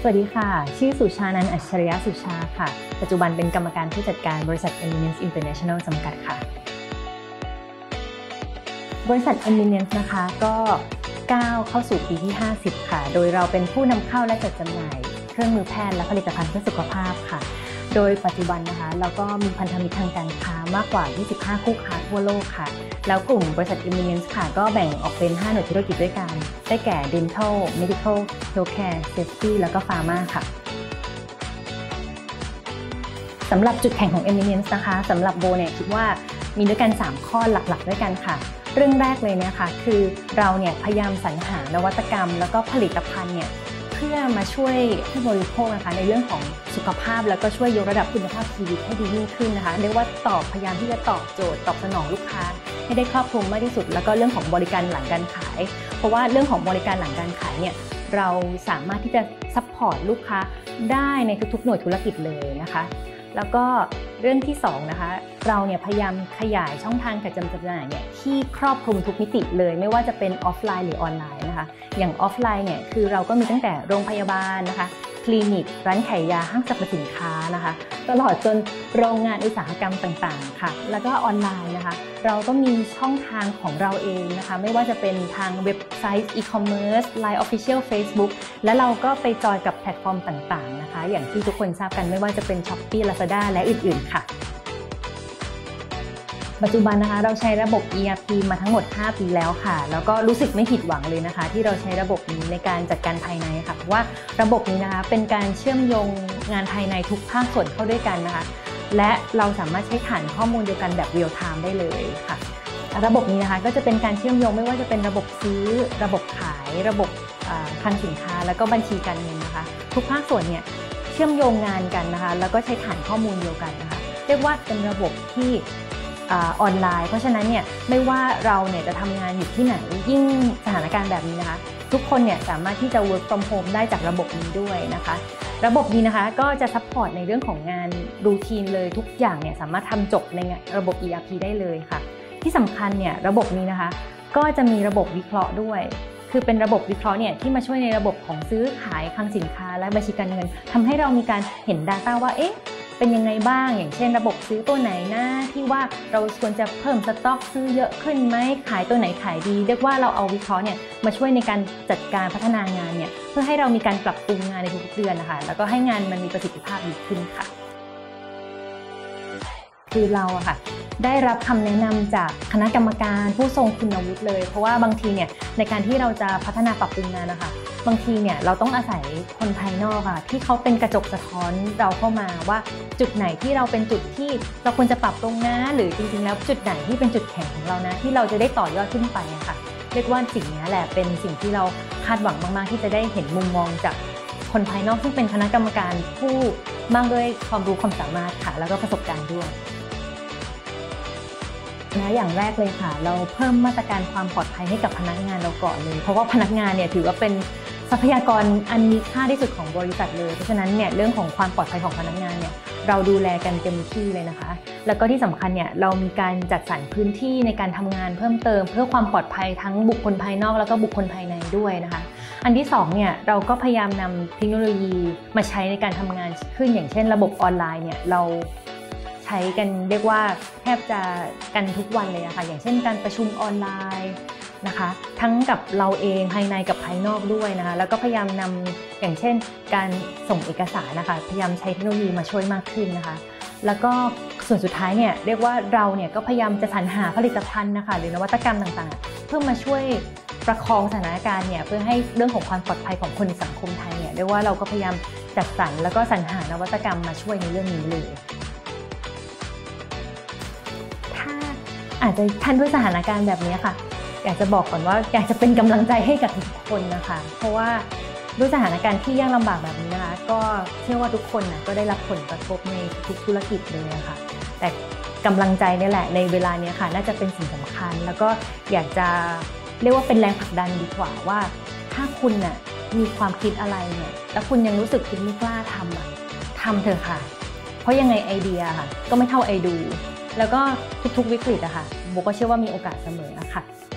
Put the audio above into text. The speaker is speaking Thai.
วัสดีค่ะชื่อสุชานันท์อัจฉริยะสุชาค่ะปัจจุบันเป็นกรรมการผู้จัดการบริษัท Eminence International จำกัดค่ะบริษัท Eminence นะคะก็ก้าวเข้าสู่ปีที่50ค่ะโดยเราเป็นผู้นำเข้าและจัดจำหน่ายเครื่องมือแพทย์และผลิตภัณฑ์เพื่อสุขภาพค่ะโดยปัจจุบันนะคะเราก็มีพันธมิตรทางการค้ามากกว่า25คู่ค้าทั่วโลกค่ะแล้วกลุ่มบริษัท Eminence ค่ะก็แบ่งออกเป็น5หน่วยธุรกิจด้วยกันได้แก่ Dental, Medical, Healthcare, Safety แล้วก็ Pharma ค่ะสำหรับจุดแข็งของ Eminence นะคะสำหรับโบเนี่ยคิดว่ามีด้วยกัน3ข้อหลักๆด้วยกันค่ะเรื่องแรกเลยนะคะคือเราเนี่ยพยายามสรรหานวัตกรรมแล้วก็ผลิตภัณฑ์เนี่ยเพื่อมาช่วยผู้บริโภคนะคะในเรื่องของสุขภาพแล้วก็ช่วยยกระดับคุณภาพชีวิตให้ดียิ่งขึ้นนะคะเรียกว่าพยายามที่จะตอบโจทย์ตอบสนองลูกค้าให้ได้ครอบคลุมมากที่สุดแล้วก็เรื่องของบริการหลังการขายเพราะว่าเรื่องของบริการหลังการขายเนี่ยเราสามารถที่จะซัพพอร์ตลูกค้าได้ในทุกๆหน่วยธุรกิจเลยนะคะแล้วก็เรื่องที่2นะคะเราเนี่ยพยายามขยายช่องทางการจำหน่ายเนี่ยที่ครอบคลุมทุกมิติเลยไม่ว่าจะเป็นออฟไลน์หรือออนไลน์นะคะอย่างออฟไลน์เนี่ยคือเราก็มีตั้งแต่โรงพยาบาลนะคะคลินิกร้านขายยาห้างสรรพสินค้านะคะตลอดจนโรงงานอุตสาหกรรมต่างๆค่ะแล้วก็ออนไลน์นะคะเราก็มีช่องทางของเราเองนะคะไม่ว่าจะเป็นทางเว็บไซต์อีคอมเมิร์ซ Line Official Facebook และเราก็ไปจอยกับแพลตฟอร์มต่างๆนะคะอย่างที่ทุกคนทราบกันไม่ว่าจะเป็น Shopee Lazada และอื่นๆค่ะปัจจุบันนะคะเราใช้ระบบ ERP มาทั้งหมด5ปีแล้วค่ะแล้วก็รู้สึกไม่ผิดหวังเลยนะคะที่เราใช้ระบบนี้ในการจัดการภายในค่ะเพราะว่าระบบนี้นะคะเป็นการเชื่อมโยงงานภายในทุกภาคส่วนเข้าด้วยกันนะคะและเราสามารถใช้ฐานข้อมูลเดียวกันแบบ real time ได้เลยค่ะระบบนี้นะคะก็จะเป็นการเชื่อมโยงไม่ว่าจะเป็นระบบซื้อระบบขายระบบคลังสินค้าแล้วก็บัญชีการเงินนะคะทุกภาคส่วนเนี่ยเชื่อมโยงงานกันนะคะแล้วก็ใช้ฐานข้อมูลเดียวกันนะคะเรียกว่าเป็นระบบที่ออนไลน์เพราะฉะนั้นเนี่ยไม่ว่าเราเนี่ยจะทำงานอยู่ที่ไหนยิ่งสถานการณ์แบบนี้นะคะทุกคนเนี่ยสามารถที่จะ work from home ได้จากระบบนี้ด้วยนะคะระบบนี้นะคะก็จะซัพพอร์ตในเรื่องของงานรูทีนเลยทุกอย่างเนี่ยสามารถทำจบในระบบ ERP ได้เลยค่ะที่สำคัญเนี่ยระบบนี้นะคะก็จะมีระบบวิเคราะห์ด้วยคือเป็นระบบวิเคราะห์เนี่ยที่มาช่วยในระบบของซื้อขายคลังสินค้าและบัญชีการเงินทำให้เรามีการเห็น Data ว่าเป็นยังไงบ้างอย่างเช่นระบบซื้อตัวไหนนะที่ว่าเราควรจะเพิ่มสต็อกซื้อเยอะขึ้นไหมขายตัวไหนขายดีเรียกว่าเราเอาวิเคราะห์เนี่ยมาช่วยในการจัดการพัฒนางานเนี่ยเพื่อให้เรามีการปรับปรุงงานในทุกๆเดือนนะคะแล้วก็ให้งานมันมีประสิทธิภาพดีขึ้นค่ะคือเราอะค่ะได้รับคำแนะนำจากคณะกรรมการผู้ทรงคุณวุฒิเลยเพราะว่าบางทีเนี่ยในการที่เราจะพัฒนาปรับปรุงงานนะคะบางทีเนี่ยเราต้องอาศัยคนภายนอกค่ะที่เขาเป็นกระจกสะท้อนเราเข้ามาว่าจุดไหนที่เราเป็นจุดที่เราควรจะปรับปรุงนะหรือจริงๆแล้วจุดไหนที่เป็นจุดแข็งของเรานะที่เราจะได้ต่อยอดขึ้นไปอะค่ะเรียกว่าสิ่งนี้แหละเป็นสิ่งที่เราคาดหวังมากๆที่จะได้เห็นมุมมองจากคนภายนอกซึ่งเป็นคณะกรรมการผู้มากด้วยความรู้ความสามารถค่ะแล้วก็ประสบการณ์ด้วยอย่างแรกเลยค่ะเราเพิ่มมาตรการความปลอดภัยให้กับพนักงานเราก่อนเลยเพราะว่าพนักงานเนี่ยถือว่าเป็นทรัพยากรอันมีค่าที่สุดของบริษัทเลยเพราะฉะนั้นเนี่ยเรื่องของความปลอดภัยของพนักงานเนี่ยเราดูแลกันเต็มที่เลยนะคะแล้วก็ที่สำคัญเนี่ยเรามีการจัดสรรพื้นที่ในการทำงานเพิ่มเติมเพื่อความปลอดภัยทั้งบุคคลภายนอกแล้วก็บุคคลภายในด้วยนะคะอันที่2เนี่ยเราก็พยายามนำเทคโนโลยีมาใช้ในการทำงานขึ้นอย่างเช่นระบบออนไลน์เนี่ยเราใช้กันเรียกว่าแทบจะกันทุกวันเลยนะคะอย่างเช่นการประชุมออนไลน์นะคะทั้งกับเราเองภายในกับภายนอกด้วยนะคะแล้วก็พยายามนำอย่างเช่นการส่งเอกสารนะคะพยายามใช้เทคโนโลยีมาช่วยมากขึ้นนะคะแล้วก็ส่วนสุดท้ายเนี่ยเรียกว่าเราเนี่ยก็พยายามจะสรรหาผลิตภัณฑ์นะคะหรือนวัตกรรมต่างๆเพื่อมาช่วยประคองสถานการณ์เนี่ยเพื่อให้เรื่องของความปลอดภัยของคนในสังคมไทยเนี่ยเรียกว่าเราก็พยายามจัดสรรแล้วก็สรรหานวัตกรรมมาช่วยในเรื่องนี้เลยอาจจะทันด้วยสถานการณ์แบบนี้ค่ะอยากจะบอกก่อนว่าอยากจะเป็นกำลังใจให้กับทุกคนนะคะเพราะว่าด้วยสถานการณ์ที่ยากลำบากแบบนี้นะคะก็เชื่อว่าทุกคนก็ได้รับผลกระทบในทุกธุรกิจเลยค่ะแต่กำลังใจนี่แหละในเวลานี้ค่ะน่าจะเป็นสิ่งสำคัญแล้วก็อยากจะเรียกว่าเป็นแรงผลักดันดีกว่าว่าถ้าคุณมีความคิดอะไรเนี่ยแล้วคุณยังรู้สึกคุณไม่กล้าทำเถอะค่ะเพราะยังไงไอเดียค่ะก็ไม่เท่าไอดูแล้วก็ทุกๆวิกฤตอะค่ะโบก็เชื่อว่ามีโอกาสเสมอค่ะ